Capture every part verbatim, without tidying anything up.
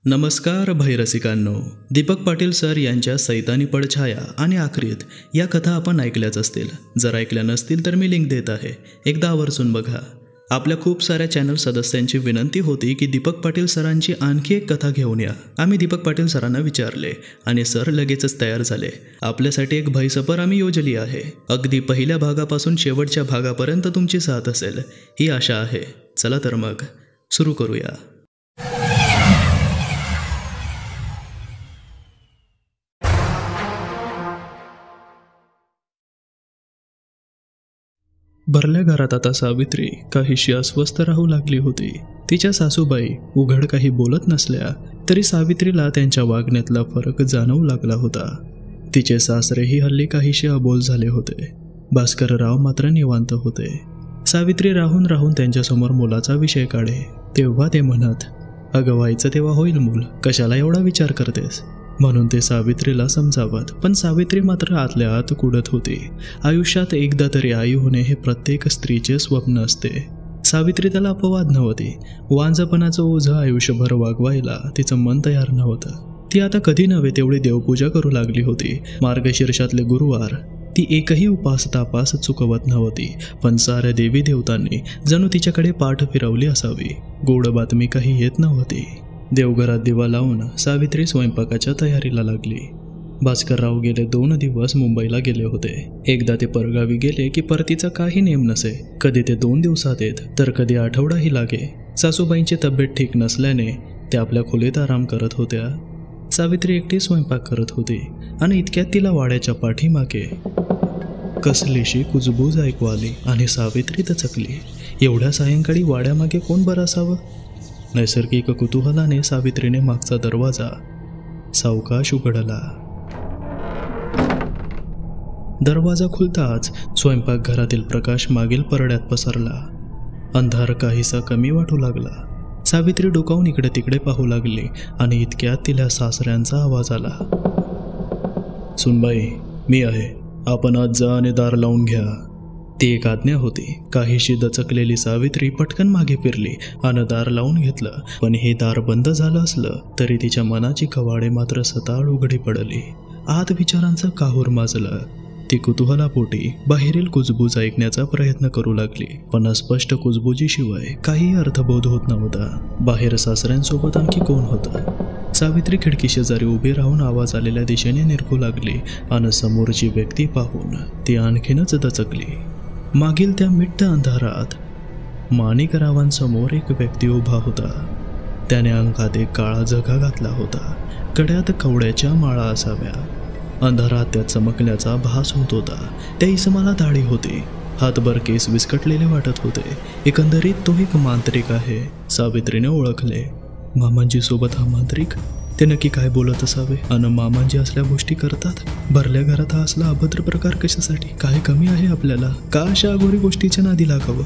नमस्कार भैरसिकांनो, दीपक पाटील सर यांच्या सैतानी पडछाया आणि आखरीत या कथा आपण ऐकल्याच असतील. जर ऐकल्या नसतील तर मी लिंक देत आहे, एकदा आवर्जून बघा. आपल्या खूप साऱ्या चॅनल सदस्यांची विनंती होती की दीपक पाटील सरांची आणखी एक कथा घेऊन या. आम्ही दीपक पाटील सरांना विचारले आणि सर लगेचच तयार झाले. आपल्यासाठी एक भैसपर आम्ही योजली आहे. अगदी पहिल्या भागापासून शेवटच्या भागापर्यंत तुमची साथ असेल ही आशा आहे. चला तर मग सुरू करूया. भरल्या घरात आता सावित्री काहीशी अस्वस्थ राहू लागली होती. तिच्या सासूबाई उघड काही बोलत नसल्या तरी सावित्रीला त्यांच्या वागण्यातला फरक जाणवू लागला होता. तिचे सासरेही हल्ली काहीशी अबोल झाले होते. भास्करराव मात्र निवांत होते. सावित्री राहून राहून त्यांच्यासमोर मुलाचा विषय काढे तेव्हा ते म्हणत, अगं व्हायचं तेव्हा होईल मूल, कशाला एवढा विचार करतेस, म्हणून ते सावित्रीला समजावत. पण सावित्री मात्र आतल्या आत कुडत होती. आयुष्यात एकदा तरी आई होणे हे प्रत्येक स्त्रीचे स्वप्न असते. सावित्री त्याला अपवाद नव्हती. वांजपणाचं ओझं आयुष्यभर वागवायला तिचं मन तयार नव्हतं. ती आता कधी नव्हे तेवढी देवपूजा करू लागली होती. मार्गशीर्षातले गुरुवार ती एकही उपास तापास चुकवत नव्हती. पण साऱ्या देवी देवतांनी जणू तिच्याकडे पाठ फिरवली असावी. गोड बातमी काही येत नव्हती. देवघरात दिवा लावून सावित्री स्वयंपाकाच्या तयारीला लागली. भास्करराव गेले दोन दिवस मुंबईला गेले होते. एकदा ते परगावी गेले की परतीचा काही नेम नसे. कधी ते दोन दिवसात येत तर कधी आठवडाही लागे. सासूबाईंची तब्येत ठीक नसल्याने त्या आपल्या खोलीत आराम करत होत्या. सावित्री एकटी स्वयंपाक करत होती आणि इतक्यात तिला वाड्याच्या पाठीमागे कसलीशी कुजबूज ऐकू आली आणि सावित्री दचकली. एवढ्या सायंकाळी वाड्यामागे कोण बरं असावं? नैसर्गिक कुतूहलाने सावित्रीने मागचा दरवाजा सावकाश उघडला. दरवाजा खुलताच स्वयंपाकघरातील प्रकाश मागील परड्यात पसरला. अंधार काहीसा कमी वाटू लागला. सावित्री डोकावून इकडे तिकडे पाहू लागली आणि इतक्यात तिला सासऱ्यांचा आवाज आला. सुनबाई, मी आहे, आपण आज जा आणि दार लावून घ्या. ती एक आज्ञा होती. काहीशी दचकलेली सावित्री पटकन मागे फिरली आणि दार लावून घेतलं. पण हे दार बंद झालं असलं तरी तिच्या मनाची कवाडे मात्र सताळ उघडी पडली. आत विचारांचं काहूर माजलं. ती कुतूहलापोटी बाहेरील कुजबूज ऐकण्याचा प्रयत्न करू लागली. पण अस्पष्ट कुजबुजीशिवाय काही अर्थबोध होत नव्हता. बाहेर सासऱ्यांसोबत आणखी कोण होतं? सावित्री खिडकी शेजारी उभी राहून आवाज आलेल्या दिशेने निरखू लागली आणि समोरची व्यक्ती पाहून ती आणखीनच दचकली. मागील त्या मिट्ट अंधारात माणिकरावांसमोर एक व्यक्ती उभा होता. त्याने अंगात एक काळा झगा घातला होता. गळ्यात कवड्याच्या माळा असाव्या. अंधारात त्या चमकण्याचा भास होत होता. त्या इसमाला दाढी होती. हातभर केस विस्कटलेले वाटत होते. एकंदरीत तो एक मांत्रिक आहे, सावित्रीने ओळखले. मामांजी सोबत हा मांत्रिक? ते नक्की काय बोलत असावे आणि मामांजी असल्या गोष्टी करतात? भरल्या घरात हा असला अभद्र प्रकार कशासाठी? काय कमी आहे आपल्याला? का अशा अघोरी गोष्टीच्या नादी लागावं?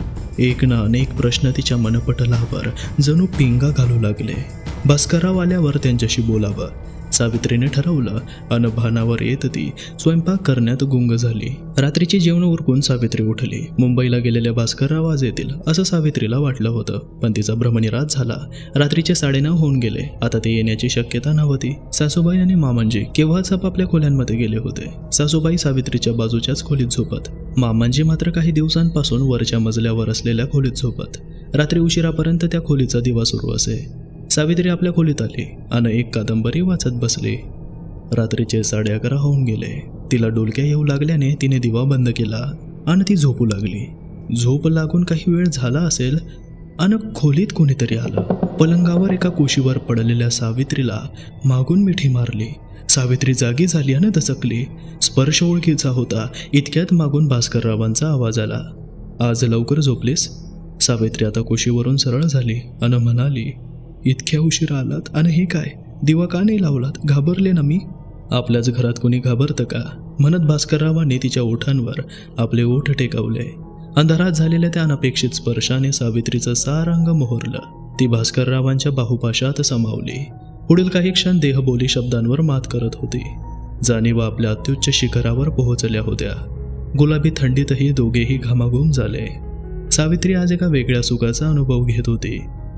एक ना अनेक प्रश्न तिच्या मनपटलावर जणू पिंगा घालू लागले. भास्करराव आल्यावर त्यांच्याशी बोलावं सावित्रीने ठरवलं आणि भानावर येत ती स्वयंपाक करण्यात गुंग झाली. रात्रीची जेवण उरकून सावित्री उठली. मुंबईला गेलेल्या भास्करराव आज येतील असं सावित्रीला वाटलं होतं. पण तिचा भ्रमनिरास झाला. रात्रीचे साडेनऊ होऊन गेले. आता ते येण्याची शक्यता नव्हती. सासूबाई आणि मामांजी केव्हाच आपापल्या खोल्यांमध्ये गेले होते. सासूबाई सावित्रीच्या बाजूच्याच खोलीत झोपत. मामांजी मात्र काही दिवसांपासून वरच्या मजल्यावर असलेल्या खोलीत झोपत. रात्री उशिरापर्यंत त्या खोलीचा दिवा सुरू असे. सावित्री आपल्या खोलीत आली आणि एक कादंबरी वाचत बसली. रात्रीचे साडे अकरा होऊन गेले. तिला डोलक्या येऊ लागल्याने तिने दिवा बंद केला आणि ती झोपू लागली. झोप लागून काही वेळ झाला असेल आणि खोलीत कोणीतरी आलं. पलंगावर एका कुशीवर पडलेल्या सावित्रीला मागून मिठी मारली. सावित्री जागी झाली आणि दचकली. स्पर्श ओळखीचा होता. इतक्यात मागून भास्कररावांचा आवाज आला. आज लवकर झोपलीस? सावित्री आता कुशीवरून सरळ झाली आणि म्हणाली, इतक्या उशिरा आलात आणि हे काय? दिवा का नाही लावलात? घाबरले ना मी. आपल्याच घरात कोणी घाबरतं का? म्हणत भास्कररावांनी तिच्या ओठांवर आपले ओठ टेकवले. अंधारात झालेल्या त्या अनपेक्षित स्पर्शाने सावित्रीचं सार अंग मोहरलं. ती भास्कररावांच्या बाहुपाशात समावली. पुढील काही क्षण देहबोली शब्दांवर मात करत होती. जाणीवा आपल्या अत्युच्च शिखरावर पोहोचल्या होत्या. गुलाबी थंडीतही दोघेही घामाघूम झाले. सावित्री आज एका वेगळ्या सुखाचा अनुभव घेत होती.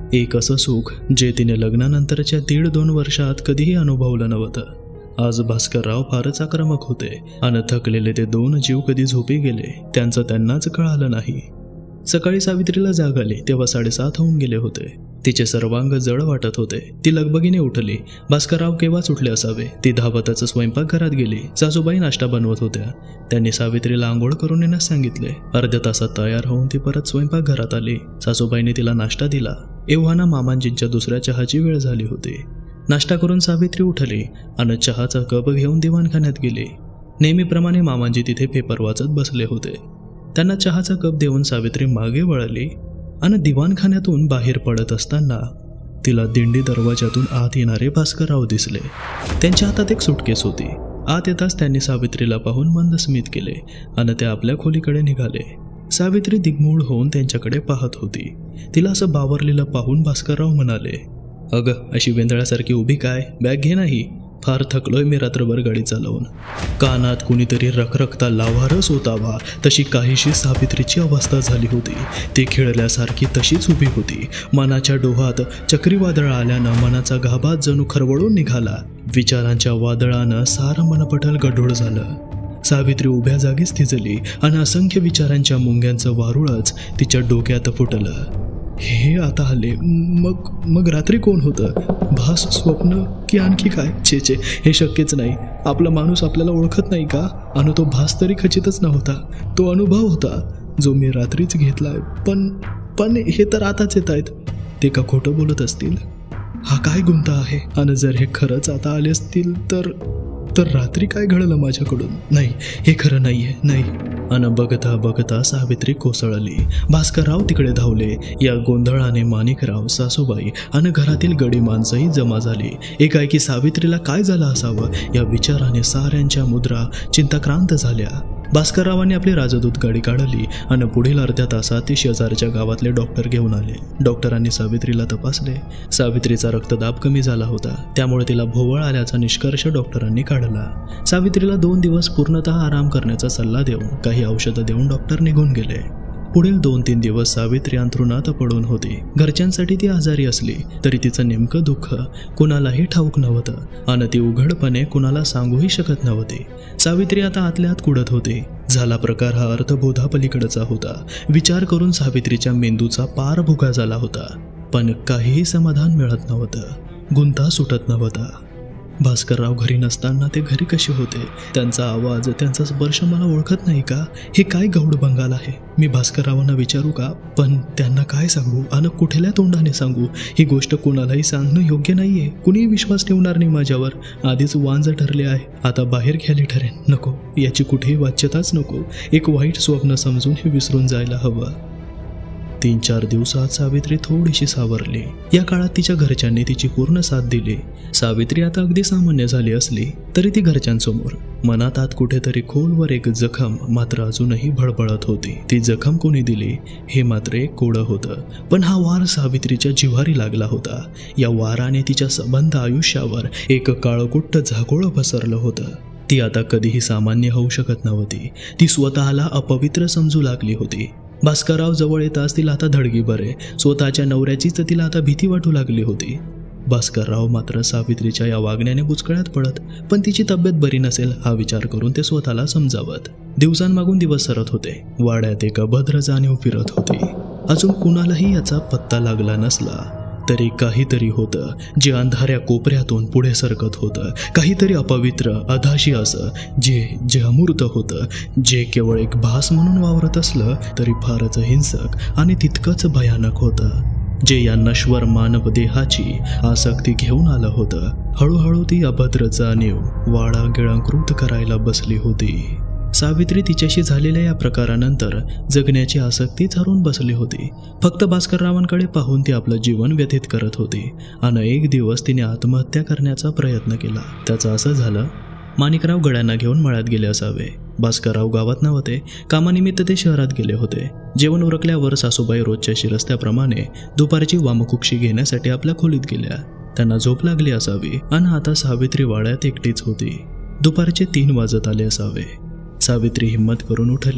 एक असं सुख जे तिने लग्नानंतरच्या दीड दोन वर्षात कधीही अनुभवलं नव्हतं। आज भास्करराव फारच आक्रमक होते आणि थकलेले ते दोन जीव कधी झोपी गेले त्यांचं त्यांनाच कळालं नाही। सकाळी सावित्रीला जाग आली तेव्हा साडेसात होऊन गेले होते। तिचे सर्वांग जड वाटत होते। ती लगबगीने उठली। भास्करराव केव्हाच उठले असावे। ती धावतच स्वयंपाकघरात गेली। सासूबाई नाश्ता बनवत होत्या। त्यांनी सावित्रीला आंघोळ करून येण्यास सांगितले। अर्ध्या तासात तयार होऊन ती परत स्वयंपाकघरात आली। सासूबाईंनी तिला नाश्ता दिला। एव्हाना मामांजींच्या दुसऱ्या चहाची वेळ झाली होती। नाश्ता करून सावित्री उठली आणि चहाचा कप घेऊन दिवाणखान्यात गेली। नेहमीप्रमाणे मामांजी तिथे पेपर वाचत बसले होते। त्यांना चहाचा कप देऊन सावित्री मागे वळली आणि दिवाणखान्यातून बाहेर पडत असताना तिला दिंडी दरवाजातून आत येणारे भास्करराव दिसले। त्यांच्या हातात एक सुटकेस होती। आत येताच त्यांनी सावित्रीला पाहून मंद स्मित केले आणि ते आपल्या खोलीकडे निघाले। सावित्री दिग्मूढ होऊन त्यांच्याकडे पाहत होती। तिला असं बावरलेलं पाहून भास्करराव म्हणाले, अगं अशी वेंदळ्यासारखी उभी काय? बॅग घे नाही, फार थकलोय मी रात्रभर गाडी चालवून। कानात कुणीतरी रखरखता लावारस होतावा तशी काहीशी सावित्रीची अवस्था झाली होती। ती खिळल्यासारखी तशीच उभी होती। मनाच्या डोहात चक्रीवादळ आल्यानं मनाचा गाभा जणू खरवळून निघाला। विचारांच्या वादळानं सारं मनपटल गढूळ झालं। सावित्री उभ्या जागीच थिजली आणि असंख्य विचारांच्या मुंग्यांचं वारुळच तिच्या डोक्यात फुटलं। हे आता आले, मग मग रात्री कोण होतं? भास, स्वप्न की आणखी काय? छे छे, हे शक्यच नाही। आपला माणूस आपल्याला ओळखत नाही का? आणि तो भास तरी खचितच नव्हता, तो अनुभव होता जो मी रात्रीच घेतलाय। पण पण हे तर आताच येत आहेत। ते का खोटं बोलत असतील? हा काय गुंता आहे? आणि जर हे खरंच आता आले असतील तर तर रात्री काय घडलं माझ्याकडून? नाही, हे खरं नाहीये, नाही। अन बघता बघता सावित्री कोसळली। भास्करराव तिकडे धावले। या गोंधळाने माणिकराव, सासूबाई आणि घरातील गडी माणसंही जमा झाली। एकाएकी सावित्रीला काय झालं असावं या विचाराने साऱ्यांच्या मुद्रा चिंताक्रांत झाल्या। भास्कररावांनी आपली राजदूत गाडी काढली आणि पुढील अर्ध्या तासात ते शेजारच्या गावातले डॉक्टर घेऊन आले। डॉक्टरांनी सावित्रीला तपासले। सावित्रीचा रक्तदाब कमी झाला होता, त्यामुळे तिला भोवळ आल्याचा निष्कर्ष डॉक्टरांनी काढला। सावित्रीला दोन दिवस पूर्णतः आराम करण्याचा सल्ला देऊन काही औषधं देऊन डॉक्टर निघून गेले। पुढील दोन तीन दिवस सावित्री अंथरुणात पडून होती। घरच्यांसाठी ती आजारी असली तरी तिचं नेमकं दुःख कुणालाही ठाऊक नव्हतं आणि ती उघडपणे कुणाला सांगूही शकत नव्हती। सावित्री आता आतल्या आत कुडत होती। झाला प्रकार हा अर्थबोधापलीकडचा होता। विचार करून सावित्रीच्या मेंदूचा पार भुगा झाला होता, पण काहीही समाधान मिळत नव्हतं, गुंता सुटत नव्हता। भास्करराव घरी नसताना ते घरी कसे होते? त्यांचा आवाज, त्यांचा स्पर्श मला ओळखत नाही का? हे काय गौड बंगाल आहे? मी भास्कररावांना विचारू का? पण त्यांना काय सांगू आणि कुठल्या तोंडाने सांगू? ही गोष्ट कोणालाही सांगणं योग्य नाहीये। कुणीही विश्वास ठेवणार नाही माझ्यावर। आधीच वांज ठरले आहे, आता बाहेर घ्यायला ठरेन। नको, याची कुठेही वाच्यताच नको। एक वाईट स्वप्न समजून हे विसरून जायला हवं। तीन चार दिवसात सावित्री थोडीशी सावरली। या काळात तिच्या घरच्यांनी तिची पूर्ण साथ दिली। सावित्री आता अगदी सामान्य झाली असली तरी ती घरच्यांसमोर मनात आत कुठेतरी खोलवर एक जखम मात्र अजूनही भळभळत होती। ती जखम कोणी दिली हे मात्र एक कोडं होतं, पण हा वार सावित्रीच्या जिव्हारी लागला होता। या वाराने तिच्या संबंध आयुष्यावर एक काळकुट्ट झाकोळं पसरलं होतं। ती आता कधीही सामान्य होऊ शकत नव्हती। ती स्वतःला अपवित्र समजू लागली होती। भास्करराव जवळ येताच तिला आता धडकी बरे, स्वतःच्या नवऱ्याचीच तिला आता भीती वाटू लागली होती। भास्करराव मात्र सावित्रीच्या या वागण्याने बुचकळ्यात पडत, पण तिची तब्येत बरी नसेल हा विचार करून ते स्वतःला समजावत। दिवसांमागून दिवस सरत होते। वाड्यात एक अभद्र जाणीव फिरत होती। अजून कुणालाही याचा पत्ता लागला नसला तरी काहीतरी होतं जे अंधाऱ्या कोपऱ्यातून पुढे सरकत होतं। काहीतरी अपवित्र, अधाशी असं जे जे अमूर्त होतं, जे केवळ एक भास म्हणून वावरत असलं तरी फारच हिंसक आणि तितकंच भयानक होतं, जे या नश्वर मानव देहाची आसक्ती घेऊन आलं होतं। हळूहळू ती अभद्र जाणीव वाडा गिळंकृत करायला बसली होती। सावित्री तिच्याशी झालेल्या या प्रकारानंतर जगण्याची आसक्तीच हरवून बसली होती। फक्त भास्कररावांकडे पाहून ती आपलं जीवन व्यतीत करत होती आणि एक दिवस तिने आत्महत्या करण्याचा प्रयत्न केला। त्याचं असं झालं, माणिकराव गड्यांना घेऊन मळ्यात गेले असावे। भास्करराव गावात नव्हते, कामानिमित्त ते शहरात गेले होते। जेवण उरकल्यावर सासूबाई रोजच्या शिरस्त्याप्रमाणे दुपारची वामकुक्षी घेण्यासाठी आपल्या खोलीत गेल्या। त्यांना झोप लागली असावी आणि आता सावित्री वाड्यात एकटीच होती। दुपारचे तीन वाजत आले असावे। सावित्री हिम्मत करून उठली।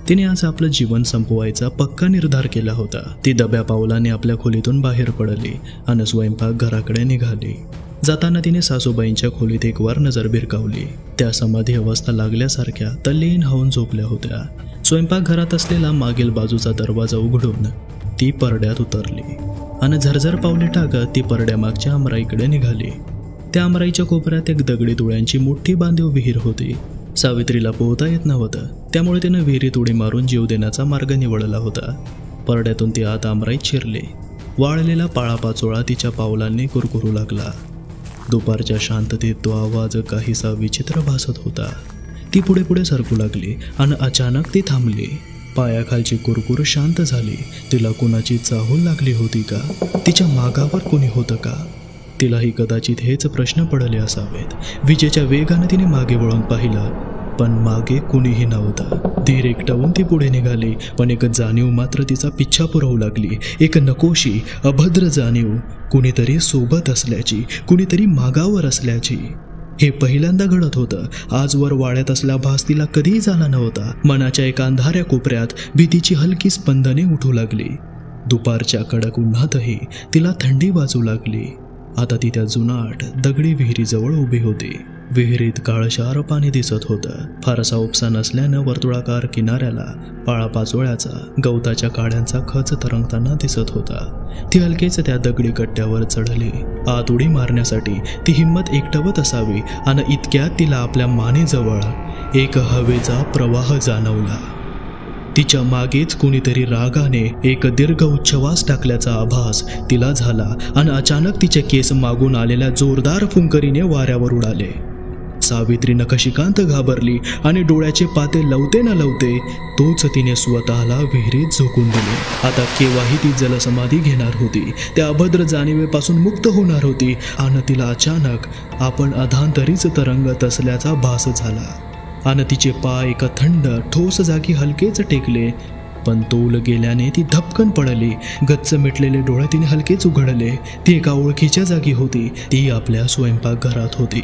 तिने आज आपलं जीवन संपवायचा पक्का निर्धार केला होता. ती दब्या पावलाने आपल्या खोलीतून बाहेर पडली आणि स्वयंपाक घराकडे निघाली. जाताना तिने सासूबाईंच्या खोलीत एक वार नजर भिरकावली. त्या समाधी अवस्था लागल्यासारख्या तल्लीन होऊन झोपल्या होत्या. स्वयंपाकघरात असलेला मागील बाजूचा दरवाजा उघडून ती परड्यात उतरली आणि झरझर पावले टाकत ती परड्यामागच्या आमराईकडे निघाली. त्या आमराईच्या कोपऱ्यात एक दगडी तुळ्यांची मोठी बांधीव विहीर होती. सावित्रीला पोहता येत नव्हतं, त्यामुळे तिनं विहिरीत उडी मारून जीव देण्याचा मार्ग निवडला होता. परड्यातून ती आत आमराईत शिरली. वाळलेला पाळापाचोळा तिच्या पावलांनी कुरकुरू लागला. दुपारच्या शांततेत तो आवाज काहीसा विचित्र भासत होता. ती पुढे पुढे सरकू लागली आणि अचानक ती थांबली. पायाखालची कुरकुर शांत झाली. तिला कुणाची चाहूल लागली होती का? तिच्या मागावर कोणी होतं का? तिलाही कदाचित हेच प्रश्न पडले असावेत. विजेच्या वेगाने तिने मागे वळून पाहिलं, पण मागे कुणीही नव्हतं. धीर एकटवून ती पुढे निघाली, पण एक जाणीव मात्र तिचा पिच्छा पुरवू लागली. एक नकोशी अभद्र जाणीव, कुणीतरी सोबत असल्याची, कुणीतरी मागावर असल्याची. हे पहिल्यांदा घडत होतं. आजवर वाड्यात असला भास तिला कधीही झाला नव्हता. मनाच्या एका अंधाऱ्या कोपऱ्यात भीतीची हलकी स्पंदने उठू लागली. दुपारच्या कडक उन्हातही तिला थंडी वाजू लागली. आता ती त्या जुनाट दगडी विहिरीजवळ उभी होती. विहिरीत काळशार पाणी दिसत होतं. फारसा उपसा नसल्यानं वर्तुळाकार किनाऱ्याला पाळापाचोळ्याचा गवताच्या काड्यांचा खच तरंगताना दिसत होता. ती हलकेच त्या दगडी कट्ट्यावर चढली. आत उडी मारण्यासाठी ती हिंमत एकटवत असावी आणि इतक्यात तिला आपल्या मानेजवळ एक हवेचा प्रवाह जाणवला. तिच्या मागेच कुणीतरी रागाने एक दीर्घ उच्छवास टाकल्याचा आभास तिला झाला आणि अचानक तिचे केस मागून आलेल्या जोरदार फुंकरीने वाऱ्यावर उडाले. सावित्री नखशिकांत घाबरली आणि डोळ्याचे पाते लवते न लवते तोच तिने स्वतःला विहिरीत झोकून दिले. आता केव्हाही ती जलसमाधी घेणार होती. त्या अभद्र जाणीवेपासून मुक्त होणार होती आणि तिला अचानक आपण अधांतरीच तरंगत असल्याचा भास झाला. आणि तिचे पाय एका थंड ठोस जागी हलकेच टेकले, पण तोल गेल्याने ती धपकन पडली. गच्च मिटलेले डोळे तिने हलकेच उघडले. ती एका ओळखीच्या जागी होती. ती आपल्या स्वयंपाकघरात होती.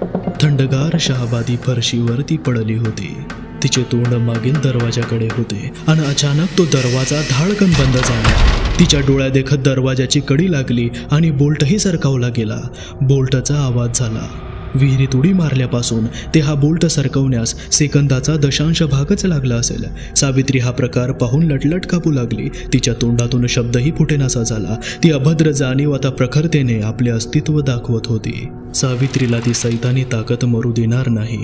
थंडगार शहाबादी फरशीवर ती पडली होती. तिचे तोंड मागील दरवाजाकडे होते आणि अचानक तो दरवाजा धाडकन बंद झाला. तिच्या डोळ्यादेखत दरवाजाची कडी लागली आणि बोल्टही सरकावला गेला. बोल्टचा आवाज झाला. विहिरीत उडी मारल्यापासून ते हा बोल्ट सरकवण्यास सेकंदाचा दशांश भागच लागला असेल. सावित्री हा प्रकार पाहून लटलट कापू लागली. तिच्या तोंडातून शब्दही फुटेनासा झाला. ती अभद्र जाणीव आता प्रखरतेने आपले अस्तित्व दाखवत होती. सावित्रीला ती सैतानी ताकद मरू देणार नाही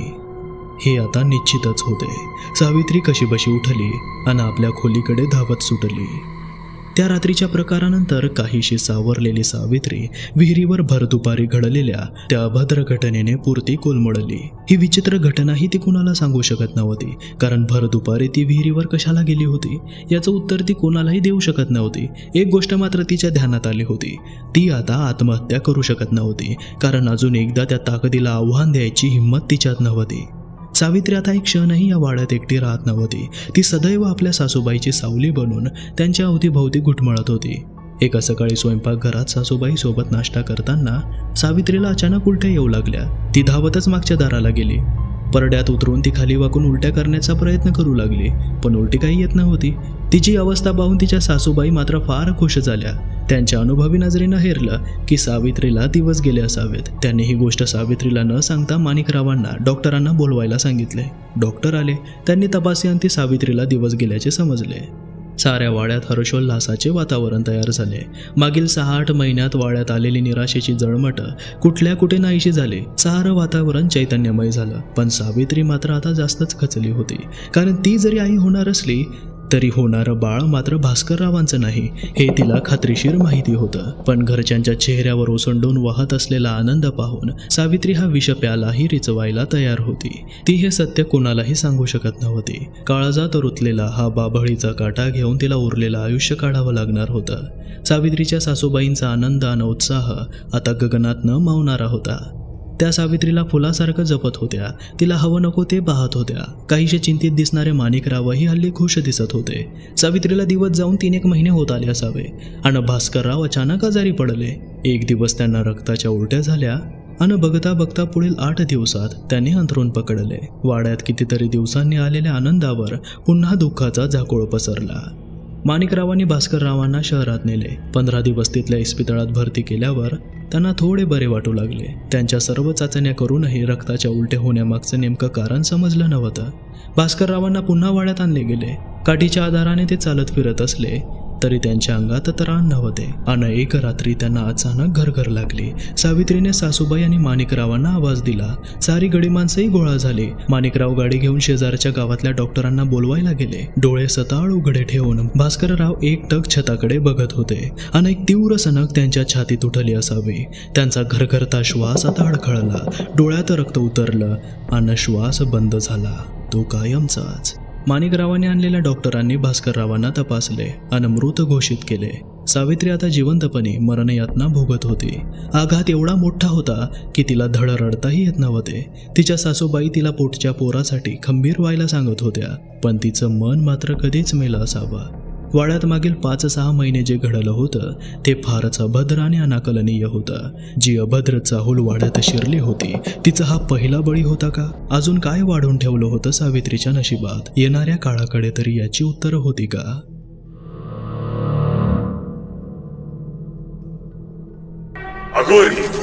हे आता निश्चितच होते. सावित्री कशीबशी उठली आणि आपल्या खोलीकडे धावत सुटली. त्या रात्रीच्या प्रकारानंतर काहीशी सावरलेली सावित्री विहिरीवर भर दुपारी घडलेल्या त्या अभद्र घटनेने पुरती कोलमडली. ही विचित्र घटनाही ती कुणाला सांगू शकत नव्हती, कारण भर दुपारी ती विहिरीवर कशाला गेली होती याचं उत्तर ती कोणालाही देऊ शकत नव्हती. एक गोष्ट मात्र तिच्या ध्यानात आली होती. ती आता आत्महत्या करू शकत नव्हती, कारण अजून एकदा त्या ताकदीला आव्हान द्यायची हिंमत तिच्यात नव्हती. सावित्री आता एक क्षणही या वाड्यात एकटी राहत नव्हती. ती सदैव आपल्या सासूबाईची सावली बनून त्यांच्या अवतीभोवती घुटमळत होती. एका सकाळी स्वयंपाकघरात सासूबाई सोबत नाश्ता करताना सावित्रीला अचानक उलट्या येऊ लागल्या. ती धावतच मागच्या दाराला गेली. परड्यात उतरून ती खाली वाकून उलट्या करण्याचा प्रयत्न करू लागली, पण उलटी काही येत नव्हती. तिची अवस्था पाहून तिच्या सासूबाई मात्र फार खुश झाल्या. त्यांच्या अनुभवी नजरेनं हेरलं की सावित्रीला दिवस गेले असावेत. त्यांनी ही गोष्ट सावित्रीला न सांगता माणिकरावांना डॉक्टरांना बोलवायला सांगितले. डॉक्टर आले. त्यांनी तपासल्यानंतर सावित्रीला दिवस गेल्याचे समजले. साऱ्या वाड्यात हर्षोल्लासाचे वातावरण तयार झाले. मागील सहा आठ महिन्यात वाड्यात आलेली निराशेची जळमट कुठल्या कुठे नाहीशी झाली. सारं वातावरण चैतन्यमय झालं. पण सावित्री मात्र आता जास्तच खचली होती, कारण ती जरी आई होणार असली तरी होणारं बाळ मात्र भास्कररावांचं नाही हे तिला खात्रीशीर माहिती होतं. पण घरच्यांच्या चेहऱ्यावर ओसंडून वाहत असलेला आनंद पाहून सावित्री हा विषप्यालाही रिचवायला तयार होती. ती हे सत्य कोणालाही सांगू शकत नव्हती. काळजात रुतलेला हा बाभळीचा काटा घेऊन तिला उरलेलं आयुष्य काढावं लागणार होतं. सावित्रीच्या सासूबाईंचा आनंद आणि उत्साह आता गगनात न मावणारा होता. त्या सावित्रीला फुलासारखं जपत होत्या. तिला हवं नको ते पाहत होत्या. काहीशे चिंतित दिसणारे माणिकरावही हल्ली खुश दिसत होते. सावित्रीला दिवस जाऊन तीन एक महिने होत आले असावे आणि भास्करराव अचानक आजारी पडले. एक दिवस त्यांना रक्ताच्या उलट्या झाल्या अन बघता बघता पुढील आठ दिवसात त्यांनी अंथरूण पकडले. वाड्यात कितीतरी दिवसांनी आलेल्या आनंदावर पुन्हा दुःखाचा झाकोळ पसरला. माणिकरावांनी भास्कररावांना शहरात नेले. पंधरा दिवस तिथल्या इस्पितळात भरती केल्यावर त्यांना थोडे बरे वाटू लागले. त्यांच्या सर्व चाचण्या करूनही रक्ताच्या उलटे होण्यामागचं नेमकं कारण समजलं नव्हतं. भास्कररावांना पुन्हा वाड्यात आणले गेले. काठीच्या आधाराने ते चालत फिरत असले तरी त्यांच्या अंगात त्राण नव्हते. अन एक रात्री त्यांना अचानक घरघर लागली. सावित्रीने सासूबाई आणि माणिकरावांना आवाज दिला. सारी गडी माणसंही गोळा झाली. माणिकराव गाडी घेऊन शेजारच्या गावातल्या डॉक्टरांना बोलवायला गेले. डोळे सताळ उघडे ठेवून भास्करराव एकटक छताकडे बघत होते. अन एक तीव्र सनक त्यांच्या छातीत उठली असावी. त्यांचा घरघरता श्वास आता अडखळला. डोळ्यात रक्त उतरलं अन श्वास बंद झाला, तो कायमचाच. माणिकरावांनी आणलेल्या डॉक्टरांनी भास्कररावांना तपासले आणि मृत घोषित केले. सावित्री आता जिवंतपणे मरणयातना भोगत होती. आघात एवढा मोठा होता की तिला धड रडताही येत नव्हते. तिच्या सासूबाई तिला पोटच्या पोरासाठी खंबीर व्हायला सांगत होत्या, पण तिचं मन मात्र कधीच मेलं असावं. वाड्यात मागील पाच सहा महिने जे घडलं होतं ते फारच अभद्र आणि अनाकलनीय होतं. जी अभद्र चाहूल वाड्यात शिरली होती तिचा हा पहिला बळी होता का? अजून काय वाढून ठेवलं होतं सावित्रीच्या नशिबात? येणाऱ्या काळाकडे तरी याची उत्तरं होती का? अघोरी